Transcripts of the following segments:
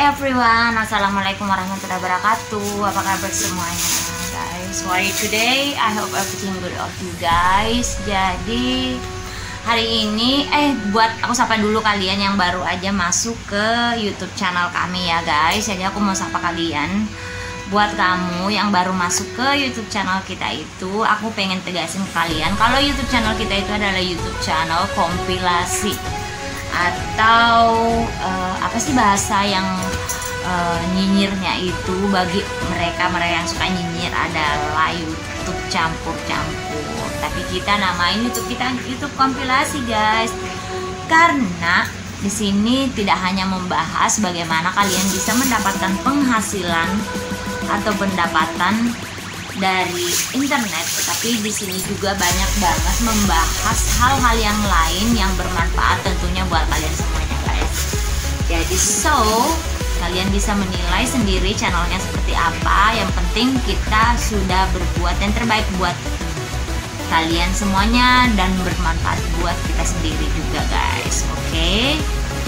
everyone, assalamualaikum warahmatullahi wabarakatuh. Apa kabar semuanya, guys? How are you today? I hope everything good of you guys. Jadi hari ini, buat aku sapa dulu kalian yang baru aja masuk ke YouTube channel kami ya guys. Jadi aku mau sapa kalian. Buat kamu yang baru masuk ke YouTube channel kita itu, aku pengen tegasin ke kalian kalau YouTube channel kita itu adalah YouTube channel kompilasi atau apa sih bahasa yang nyinyirnya itu, bagi mereka yang suka nyinyir adalah YouTube campur-campur. Tapi kita namain YouTube kita YouTube kompilasi guys, karena di sini tidak hanya membahas bagaimana kalian bisa mendapatkan penghasilan atau pendapatan dari internet, tapi di sini juga banyak banget membahas hal-hal yang lain yang bermanfaat tentunya buat kalian semuanya guys. Jadi kalian bisa menilai sendiri channelnya seperti apa. Yang penting kita sudah berbuat yang terbaik buat kalian semuanya dan bermanfaat buat kita sendiri juga guys. Oke?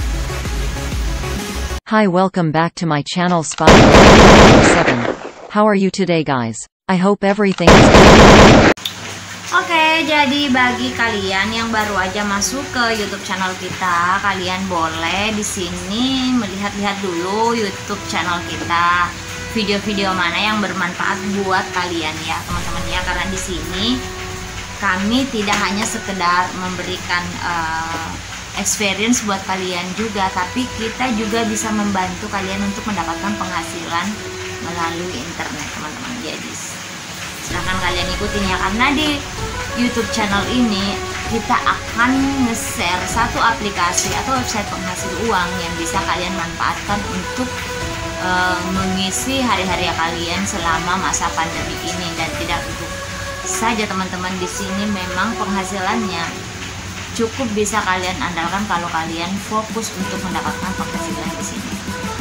Hi, welcome back to my channel Spotlight 7. How are you today guys? I hope everything is good. Oke, jadi bagi kalian yang baru aja masuk ke YouTube channel kita, kalian boleh di sini melihat-lihat dulu YouTube channel kita. Video-video mana yang bermanfaat buat kalian ya, teman-teman ya. Karena di sini kami tidak hanya sekedar memberikan experience buat kalian juga, tapi kita juga bisa membantu kalian untuk mendapatkan penghasilan melalui internet, teman-teman. Jadi silahkan kalian ikutin ya, karena di YouTube channel ini kita akan nge-share satu aplikasi atau website penghasil uang yang bisa kalian manfaatkan untuk mengisi hari-hari kalian selama masa pandemi ini. Dan tidak itu saja teman-teman, di sini memang penghasilannya cukup bisa kalian andalkan kalau kalian fokus untuk mendapatkan penghasilan di sini.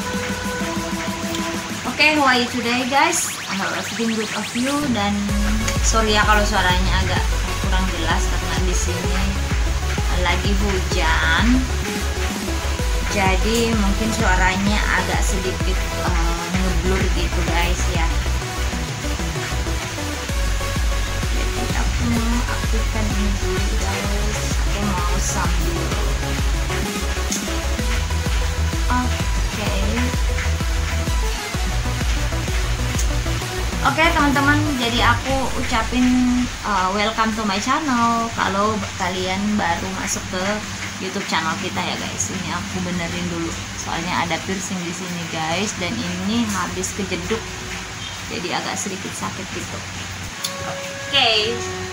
Oke, how are you today guys? I hope everything good of you. Dan sorry ya kalau suaranya agak kurang jelas karena di sini lagi hujan. Jadi mungkin suaranya agak sedikit ngeblur gitu guys ya. Jadi aku mau aktifkan ini dulu guys. Aku mau sambil Oke teman-teman, jadi aku ucapin welcome to my channel. Kalau kalian baru masuk ke YouTube channel kita ya guys, ini aku benerin dulu soalnya ada piercing di sini guys, dan ini habis kejeduk jadi agak sedikit sakit gitu. Oke.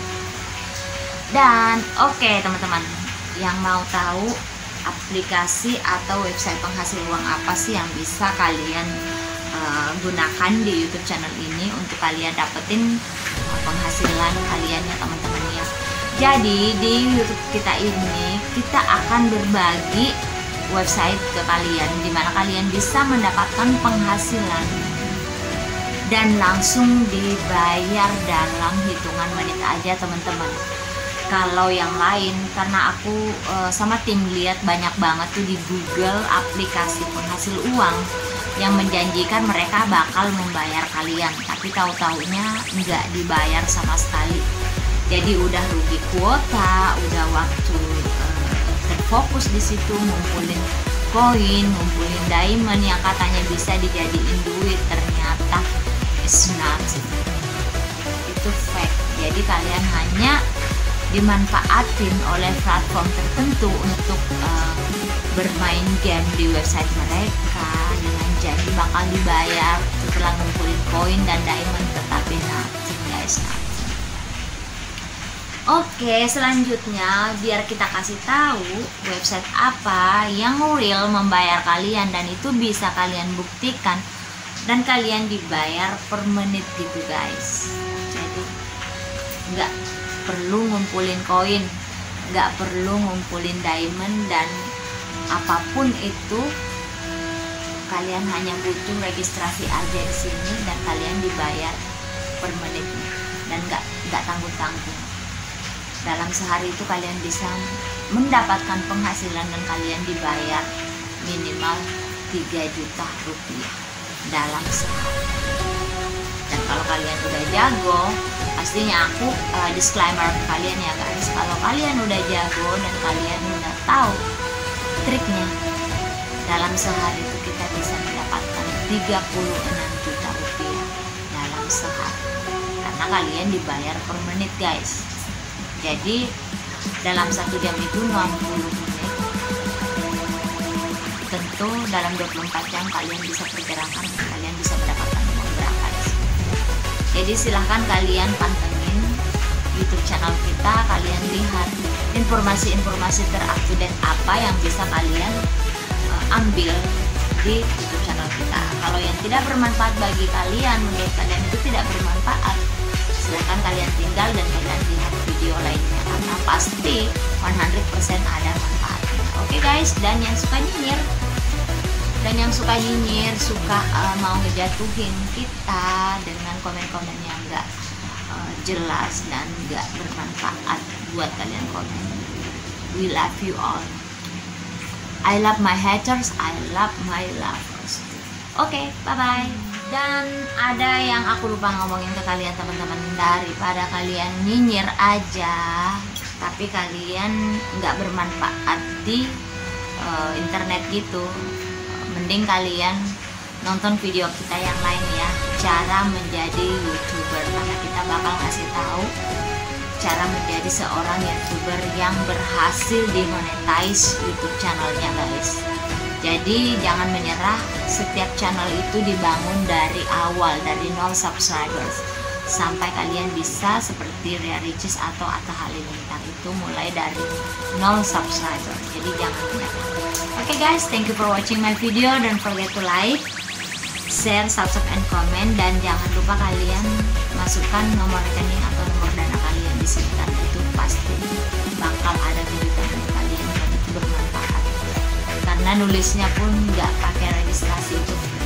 Dan oke teman-teman, yang mau tahu aplikasi atau website penghasil uang apa sih yang bisa kalian gunakan di YouTube channel ini untuk kalian dapetin penghasilan kalian ya teman-teman ya. Jadi di YouTube kita ini kita akan berbagi website ke kalian dimana kalian bisa mendapatkan penghasilan dan langsung dibayar dalam hitungan menit aja teman-teman. Kalau yang lain, karena aku sama tim lihat banyak banget tuh di Google aplikasi penghasil uang yang menjanjikan mereka bakal membayar kalian, tapi tahu-taunya nggak dibayar sama sekali. Jadi udah rugi kuota, udah waktu terfokus di situ ngumpulin koin, ngumpulin diamond yang katanya bisa dijadiin duit, ternyata it's not. Itu fake. Jadi kalian hanya dimanfaatin oleh platform tertentu untuk bermain game di website mereka dengan janji bakal dibayar setelah ngumpulin koin dan diamond, tetapi nothing guys, nothing. Oke, selanjutnya biar kita kasih tahu website apa yang real membayar kalian dan itu bisa kalian buktikan dan kalian dibayar per menit gitu guys. Jadi nggak perlu ngumpulin koin, nggak perlu ngumpulin diamond dan apapun itu, kalian hanya butuh registrasi aja di sini dan kalian dibayar per menitnya dan nggak tanggung-tanggung. Dalam sehari itu kalian bisa mendapatkan penghasilan dan kalian dibayar minimal 3 juta rupiah dalam sehari. Dan kalau kalian udah jago, pastinya aku disclaimer ke kalian ya guys, kalau kalian udah jago dan kalian udah tahu triknya, dalam sehari itu kita bisa mendapatkan 36 juta rupiah dalam sehari, karena kalian dibayar per menit guys. Jadi dalam 1 jam itu 60 menit, tentu dalam 24 jam kalian bisa perkirakan kalian bisa mendapatkan uang berapa. Jadi silahkan kalian pantengin YouTube channel kita, kalian lihat informasi-informasi terupdate apa yang bisa kalian ambil di YouTube channel kita. Kalau yang tidak bermanfaat bagi kalian, menurut kalian itu tidak bermanfaat, silahkan kalian tinggal dan kalian lihat video lainnya, karena pasti 100% ada manfaatnya. Oke guys, dan yang suka nyinyir suka mau ngejatuhin kita dengan komen-komen yang enggak jelas dan enggak bermanfaat buat kalian komen. We love you all. I love my haters, I love my lovers. Oke, bye-bye. Dan ada yang aku lupa ngomongin ke kalian teman-teman, daripada kalian nyinyir aja tapi kalian nggak bermanfaat di internet gitu, mending kalian nonton video kita yang lain ya, cara menjadi YouTuber, karena kita bakal ngasih tahu cara menjadi seorang YouTuber yang berhasil dimonetize YouTube channelnya guys. Jadi jangan menyerah, setiap channel itu dibangun dari awal, dari 0 subscribers sampai kalian bisa seperti Ria Ricis atau Atta Halilintar, itu mulai dari 0 subscriber. Jadi jangan menyerah. Oke guys, thank you for watching my video. Don't forget to like, share, subscribe, and comment. Dan jangan lupa kalian masukkan nomor rekening atau nomor dana kalian di sini, karena itu pasti bakal ada kejutan untuk kalian dan itu bermanfaat. Karena nulisnya pun nggak pakai registrasi, itu